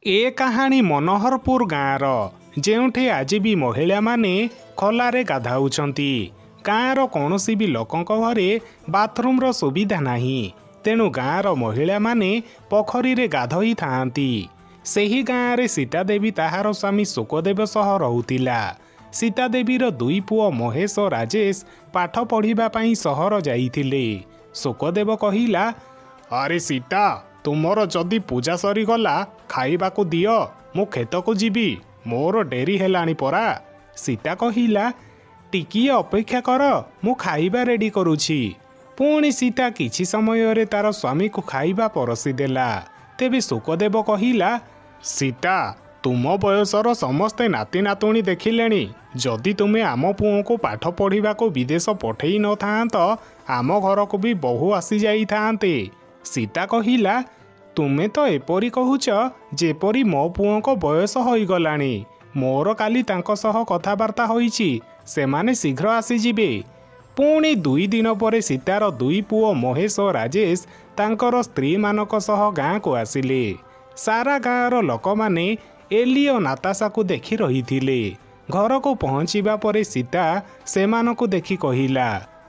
ए कहानी मनोहरपुर गाँवर जेउठी आज भी महिला माने खलारे गाधाउछंती। गाँवर कौनसी भी लोकंक घरे बाथरूम्र सुविधा नाही, तेणु गाँवर महिला माने पोखरी रे गाधोई थांती। सेही गाँव रे सीता देवी ताहार स्वामी सुखदेव सह रहुतिला। सीता देवीर दुई पुओ महेश और राजेश पाठ पढ़िबा पई सहर जाइथिले। सुखदेव कहिला, अरे सीता, तुमर जदि पूजा सरीगला खाइबाकू दियो, मु खेतकू जीवी, मोर डेरी हेलाणी परा। सीता कहिला, टिकिए अपेक्षा कर, मु खाइबा रेडी करुछि। पुणी सीता किछि समय रे तार स्वामी को खाइबा परसी देला। तेबे सुखदेव कहिला, सीता, तुम बयसर समस्ते नाती नातुणी देखिलेणी, जदि तुमे आम पुओ को पाठ पढ़िबाकू विदेश पठेई न थांत, आम घर को भी बहु आसी जाई थांते। सीता कहिला, तुमे तो एपरी कहूच जेपरी मो पुओ को बयस होइगलाणी। मोर काली तांको सह कथाबार्ता होईची, सेमाने शीघ्र आसीजिबे। पुणी 2 दिन पर सीतार दुई पुओ महेश और राजेश तांकर स्त्री मानक सह गाँ को आसिले। सारा गाँवर लोक माने एली और नाताशा को देखी रहिथिले। घर को पहुँचीबा परे सीता सेमानकु देखी कहिला,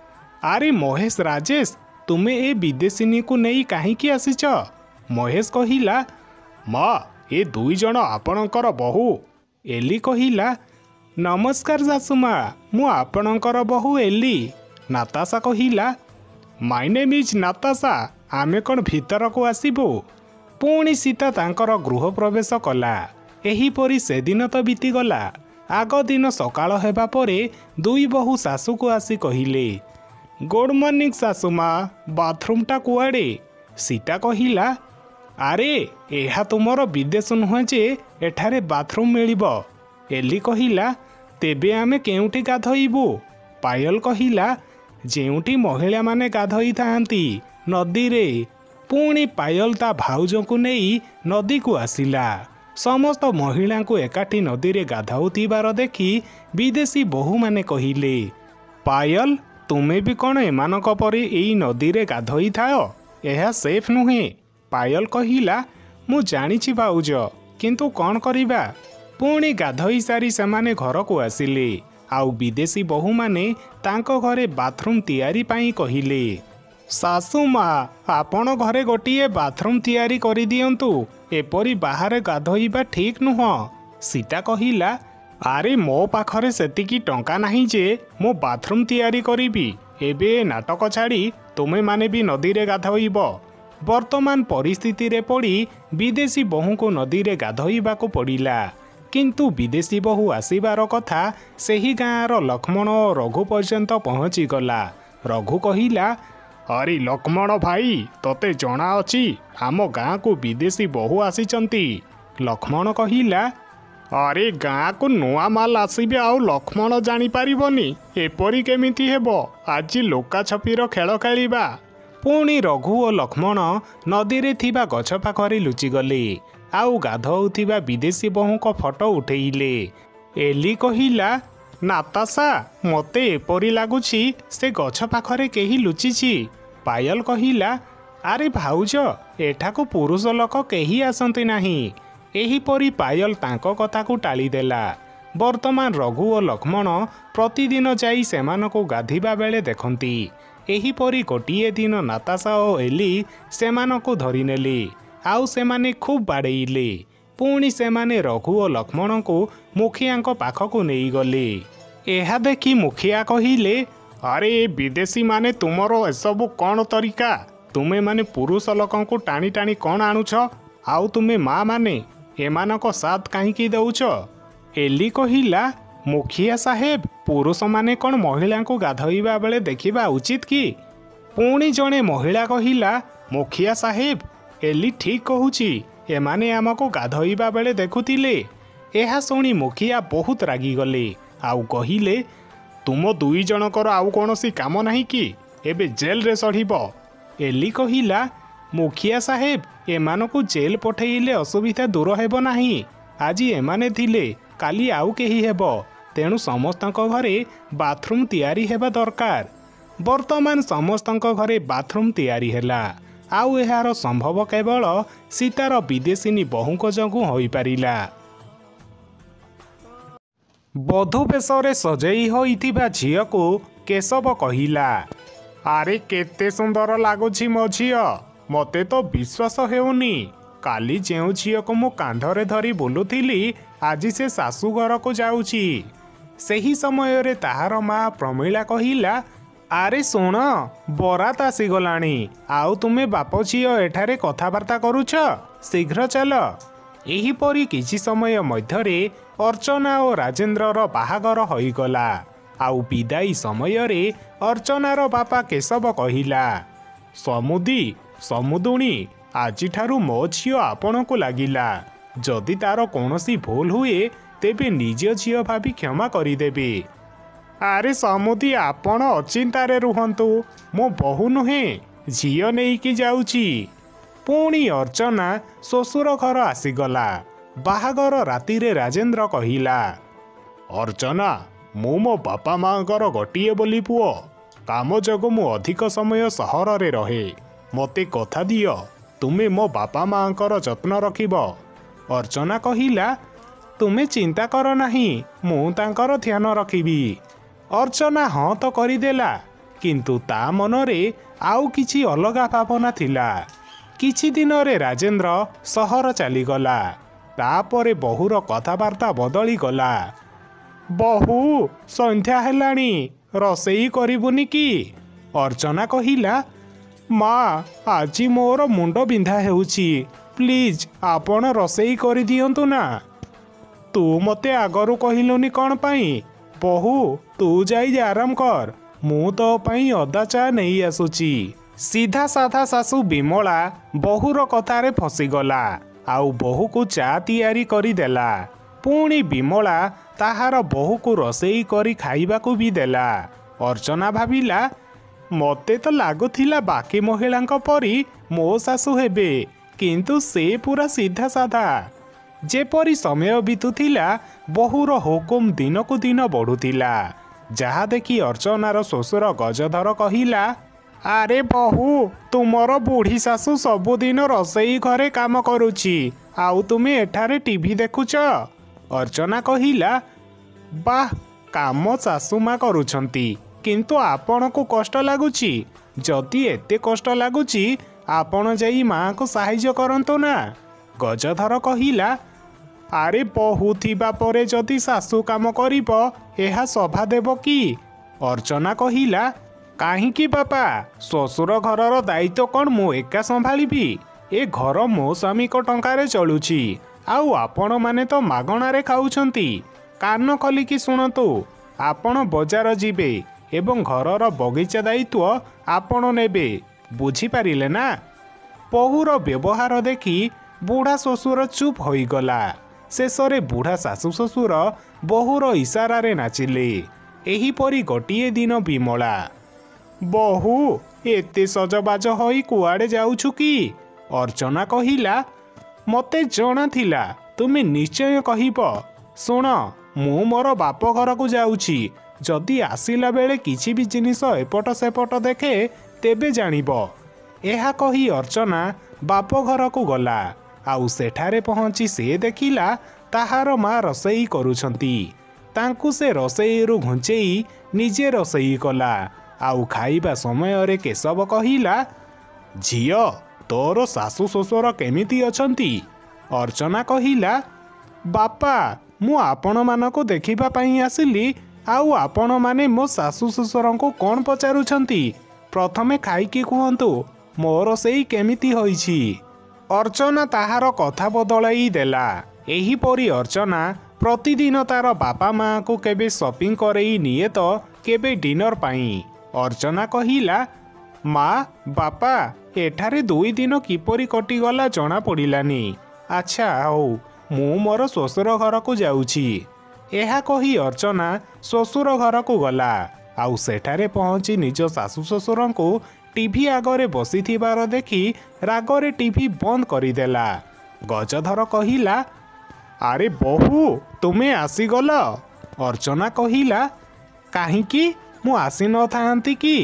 अरे महेश, राजेश, तुमे ए विदेशिनी को नहीं काहींकी आसीच? महेश कहिला, माँ, ए 2 जन आपणकर बहु। एली कहिला, नमस्कार सासुमा, मु आपणकर बहु एली। नाताशा कहिला, माय नेम इज नाताशा, आमे कौन भीतर को आसीबो? पुणी सीता तांकर गृह प्रवेश कला। एहीपरि से दिन तो बीतीगला। आग दिन सकाळ हेबा परे 2 बहु सासु को आसी कहिले, गुड मॉर्निंग सासुमा, बाथरूमटा कुआड़े? सीता कहिला, अरे एहा तुमर विदेश नुह जे एठारे बाथरूम मिलिबो। एली कहिला, तेबे आमे केउठी गाधोइबु? पायल कहिला, जेउठी महिला माने गाधोई थांती, नदी रे। पुणी पायल ता भाउज को नहीं नदी को आसिला। समस्त महिला को एकाठी नदी रे गाधाउतिबार देखी विदेशी बहु माने कहिले, पायल, तुमे भी कौन एमानक परी एई नदी रे गाधोई थाओ? एहा सेफ नुहे। पायल कहिला, मु जानिछि भाउज, किंतु कौन करिबा? पुणी गाधोई सारी सेमाने घर को आसिले। आउ विदेशी बहु माने तांको घरे बाथरूम तैयारी पाई कहिले, सासु माँ, आपण घरे गोटिए बाथरूम तैयारी करि दियंतु, एपरी बाहर गाधोइबा ठीक नुह। सीता कहिला, अरे मो पाखरे सेतिकी टंका नहीं जे मो बाथरूम तैयारी करिबी। एबे नाटक छाड़ी तुमे माने भी नदी रे गाधोइब। वर्तमान परिस्थिति रे पड़ी विदेशी बहु को नदी रे गाधोइबाकू पड़िला। किंतु विदेशी बहु आसीबार कथा सेही गाँवर लक्ष्मण और रघु पर्यंत पहुँची गला। रघु कहिला, अरे लक्ष्मण भाई, तोते जना अछि आम गाँ को विदेशी बहु आसीचंती? लक्ष्मण कहिला, अरे गाँ को नुआ माल आसीबे आउ लक्ष्मण जानी पारिबनी, एपरी केमिति हेबो? आज लोका छपीर खेल खेलिबा। पुणी रघु और लक्ष्मण नदी रे थिबा गछ पाखरे लुचि गले। आउ गाधोउथिबा विदेशी बहु को फोटो उठेइले। एली कहिला, नाताशा, मते एपरी लागुछि से गछ पाखरे केही लुचिछि। पायल कहिला, अरे भाउज, एठाकू पुरुष लोक केही आसंती नाही। एहीपरि पायल तांको कथा को टाली देला। वर्तमान रघु और लक्ष्मण प्रतिदिन जाई सेमानकू गाधिबा बेले देखंती। एहीपरि गोटिए दिन नाताशा और एली सेमानकू धरिनेले। आउ सेमाने खूब बाड़ेइले। पुणी सेमाने रघु और लक्ष्मण को मुखिया पाखकू नहीं गले। एहा देखी मुखिया कहिले, अरे विदेशी माने तुमरो एसबु कौन तरीका? तुमे माने पुरुष लोकंकू टाणी टाणी कौन आणुछ? आउ तुमे माँ माने एमानक साथ काहींकी दउछ? एली कहिला, मुखिया साहेब, पुरुष माने कौन महिला को गाधोइबा बेले देखिबा उचित की? पुणी जणे महिला कहिला, मुखिया साहेब, एली ठीक कहूची, एमाने आमको गाधोइबा बेले देखुतिले। एहा शुणी मुखिया बहुत रागी गले। आउ कहिले, तुम 2 जनकर आउ कौनसी काम नहीं कि? एबे जेल रे सढ़िब। एली कहिला, मुखिया साहेब, एमानकू जेल पठेइले असुविधा दूर हेब नाही। आज एमाने थिले, काली आउ केही हेब, तेणु समस्तक घरे बाथरूम तैयारी हेबा दरकार। वर्तमान समस्तक घरे बाथरूम तैयारी हेला। आउ एहार संभव केवल सीतार विदेशिनी बहुଙ୍କ जोगु होइपारिला। बधू बेशरे सजेई होइथिबा झियको केशव कहिला, आरे केते सुंदर लागुछि मो झिय, मते तो विश्वास हेउनी। काली जेउ झियको मु कांधरे धरी बुलुथिली आज से शाशुघर को जाउछि। सेही समय रे ताहार माँ प्रमीला कहिला, आरे सुण बरात आसीगलाणी, आउ तुमे बाप झिय एठारे कथाबार्ता करुछ, शीघ्र चल। एहीपरि किछि समय मध्यरे अर्चना और राजेन्द्रर बाहागर होइगला। आउ विदाई समय रे अर्चनार बापा केशव कहिला, समुदी समुदुणी आजि ठारू मो झिय आपणकु लागिला, जदि तार कोनोसी भूल हुए तेबे निज झिय भाभी क्षमा करिदेबे। आरे समुदी आपण अचिंतारे रुहंतु, मो बहु नुहे झिय नेइकी जाउची। पुणी अर्चना शशुर घर आसीगला। बाहागर राति रे राजेन्द्र कहिला, अर्चना मु मो बापा माँकर गोटिए बोली पुओ, काम जोगु मु अधिक समय सहर रे रहे, मते कथा दियो तुमे मो बापा माँकर जत्न रखिब। अर्चना कहिला, तुमे चिंता कर नाही, मु तांकर ध्यान रखिबी। अर्चना हाँ तो करिदेला, किंतु ता मनरे आउ किछि अलगा भावना थिला। किछि दिन रे राजेन्द्र सहर चलीगला। तापरे बहुर कथाबार्ता बदली गला। बहु संध्या हेलाणी, रोसेई करिबुनी कि? अर्चना कहिला, माँ आजी मोर मुंड बिंधा हेउची, प्लीज आपण रोसेई करि दियंतु ना। तू मते आगरु कहिलुनी कौन पाई? बहु तू जाई आराम कर, मु तो पाई अदा चा नहीं आसुची। सीधा साधा सासु विमला बहुर कथारे फसीगला। आउ बहु को चा तियारी करी देला। पुणी विमला ताहार बहु को रोसेई करी खाइबाकू भी देला। अर्चना भाविला, मते तो लागुथिला बाकी महिलांक परी मो सासु हेबे, किंतु से पूरा सीधा साधा। जेपरी समय बीतुथिला बहुर हुकुम दिन को दिन बढ़ुथिला। जहा देखी अर्चनार शशुर गजधर कहिला, आरे बहु तुमर बुढ़ी सासु सबुदिन रोसेई घरे काम करुची, आउ तुमे एठारे टीवी देखुच। अर्चना कहिला, बाह काम सासु माँ करुछंती, किंतु आपण को कष्ट लागुची। जदि एते कष्ट लागुची आपण जाई माँ को साहाय्य करंतो ना। गजधर कहिला, आरे बहु थिबा परे जदि सासु काम करिब एहा शोभा देब कि? अर्चना कहिला, काहींकी बापा, शशुर घरर दायित्व कौन मु एका संभाळिबी? ए घर मो स्वामी को टंकारे चलुची, आउ आपण माने तो मागणारे खाउछंती। कान खोलिकी शुणतु, आपण बजार जिबे एवं घरर बगीचा दायित्व आपण नेबे, बुझी पारिले ना? बहुर व्यवहार देखी बुढ़ा शशुर चुप होइगला। शेषरे बुढ़ा सासु शशुर बहुर इशारारे नाचिले। एहीपरि गोटिए दिन विमला, बहु एते सजबाज होई कुआडे जाउछु कि? अर्चना कहिला, मते जणा थिला तुमे निश्चय कहिब। शुण मु मोर बाप घर को जाउछि, जदि आसिला बेले किछि भी जिनिस एपट सेपट देखे तेबे जानिब। एहा कही अर्चना बाप घर को गला। आउ सेठारे पहुँची से देखिला ताहार माँ रोसेई करुछंती। तांकु से रोसेईरु घुंचेई निजे रोसेई कला। आउ खाइबा समय रे केशव कहिला, झिय तोर सासु ससुर केमिति अछंती? अर्चना कहिला, बापा मु आपण मानको देखिबा पई आसिली, आउ आपण माने मो सासु ससुर को कौन पचारुछंती? प्रथमे खाइकी कहंतु मोर सेई केमिति होइछि। अर्चना ताहार कथा बदलाई देला। एहीपरि अर्चना प्रतिदिन तार बापा माँ को केबे शॉपिंग करई निये तो केबे डिनर पाई। अर्चना कहिला, माँ बापा एठारे 2 दिन किपरि कटिगला जना पड़िलानी। अच्छा हौ मु मोर शशुर घर को जाउछि। एहा कही अर्चना शशुर घर को गला। आउ सेठारे पहुँची निज सासु शशुर को टीवी आगरे बसी थिबार देखी रागरे टीवी बंद करिदेला। गजधर कहिला, आरे बहु तुमे आसीगल? अर्चना कहिला, काहींकी मु आसी न थांती कि?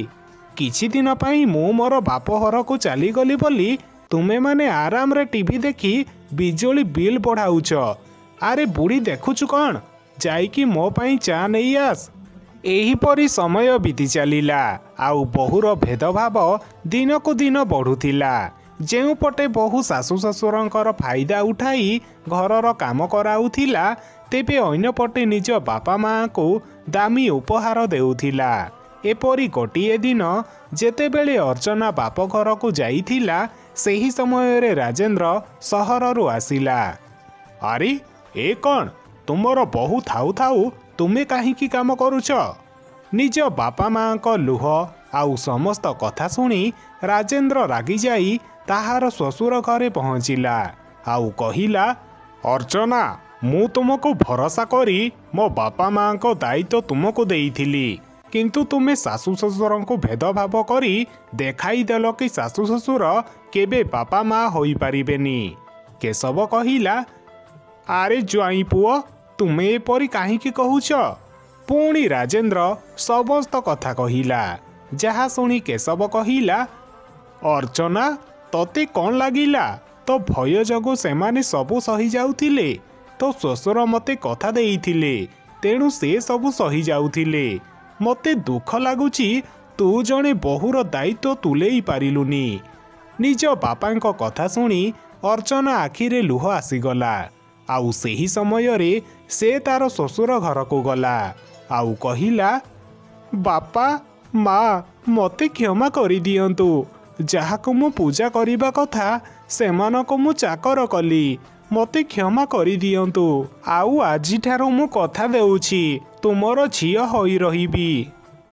କିଛି ଦିନ ପାଇଁ ମୁଁ ମୋର ବାପ ଘରକୁ ଚାଲିଗଲି ବୋଲି ତୁମେମାନେ ଆରାମରେ ଟିଭି ଦେଖି ବିଜୁଳି ବିଲ୍ ବଢ଼ାଉଛ। ଆରେ ବୁଢ଼ୀ ଦେଖୁଛୁ କ'ଣ, ଯାଇକି ମୋ ପାଇଁ ଚା ନେଇ ଆସ। ଏହିପରି ସମୟ ବିତି ଚାଲିଲା। ଆଉ ବୋହୂର ଭେଦଭାବ ଦିନକୁ ଦିନ ବଢ଼ୁଥିଲା। ଯେଉଁପଟେ ବୋହୂ ଶାଶୁ ଶ୍ୱଶୁରଙ୍କର ଫାଇଦା ଉଠାଇ ଘରର କାମ କରାଉଥିଲା, ତେବେ ଅନ୍ୟପଟେ ନିଜ ବାପା ମାଆଙ୍କୁ ଦାମୀ ଉପହାର ଦେଉଥିଲା। ଏପରି ଗୋଟିଏ ଦିନ ଯେତେବେଳେ ଅର୍ଚ୍ଚନା ବାପ ଘରକୁ ଯାଇଥିଲା, ସେହି ସମୟରେ ରାଜେନ୍ଦ୍ର ସହରରୁ ଆସିଲା। ଆରେ ଏ କ'ଣ, ତୁମର ବୋହୂ ଥାଉ ଥାଉ ତୁମେ କାହିଁକି କାମ କରୁଛ? ନିଜ ବାପା ମାଆଙ୍କ ଲୁହ ଆଉ ସମସ୍ତ କଥା ଶୁଣି ରାଜେନ୍ଦ୍ର ରାଗିଯାଇ ତାହାର ଶ୍ୱଶୁର ଘରେ ପହଞ୍ଚିଲା ଆଉ କହିଲା, ଅର୍ଚ୍ଚନା, ମୁଁ ତୁମକୁ ଭରସା କରି ମୋ ବାପା ମାଆଙ୍କ ଦାୟିତ୍ୱ ତୁମକୁ ଦେଇଥିଲି, କିନ୍ତୁ ତୁମେ ଶାଶୁ ଶ୍ୱଶୁରଙ୍କୁ ଭେଦଭାବ କରି ଦେଖାଇଦେଲ କି ଶାଶୁ ଶ୍ୱଶୁର କେବେ ବାପା ମା ହୋଇପାରିବେନି। କେଶବ କହିଲା, ଆରେ ଜ୍ୱାଇଁ ପୁଅ, ତୁମେ ଏପରି କାହିଁକି କହୁଛ? ପୁଣି ରାଜେନ୍ଦ୍ର ସମସ୍ତ କଥା କହିଲା। ଯାହା ଶୁଣି କେଶବ କହିଲା, ଅର୍ଚ୍ଚନା, ତତେ କ'ଣ ଲାଗିଲା? ତୋ ଭୟ ଯୋଗୁଁ ସେମାନେ ସବୁ ସହିଯାଉଥିଲେ। ତୋ ଶ୍ୱଶୁର ମୋତେ କଥା ଦେଇଥିଲେ, ତେଣୁ ସେ ସବୁ ସହିଯାଉଥିଲେ। ମୋତେ ଦୁଃଖ ଲାଗୁଛି ତୁ ଜଣେ ବୋହୂର ଦାୟିତ୍ୱ ତୁଲେଇ ପାରିଲୁନି। ନିଜ ବାପାଙ୍କ କଥା ଶୁଣି ଅର୍ଚ୍ଚନା ଆଖିରେ ଲୁହ ଆସିଗଲା। ଆଉ ସେହି ସମୟରେ ସେ ତାର ଶ୍ୱଶୁର ଘରକୁ ଗଲା ଆଉ କହିଲା, ବାପା ମା, ମୋତେ କ୍ଷମା କରିଦିଅନ୍ତୁ। ଯାହାକୁ ମୁଁ ପୂଜା କରିବା କଥା ସେମାନଙ୍କୁ ମୁଁ ଚାକର କଲି। ମୋତେ କ୍ଷମା କରିଦିଅନ୍ତୁ। ଆଉ ଆଜିଠାରୁ ମୁଁ କଥା ଦେଉଛି, ତୁମର ଝିଅ ହୋଇ ରହିବି।